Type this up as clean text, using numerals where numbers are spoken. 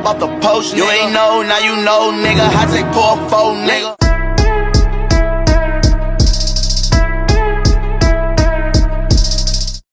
off the post, nigga. You ain't know, now you know, nigga. I take 4-4, nigga.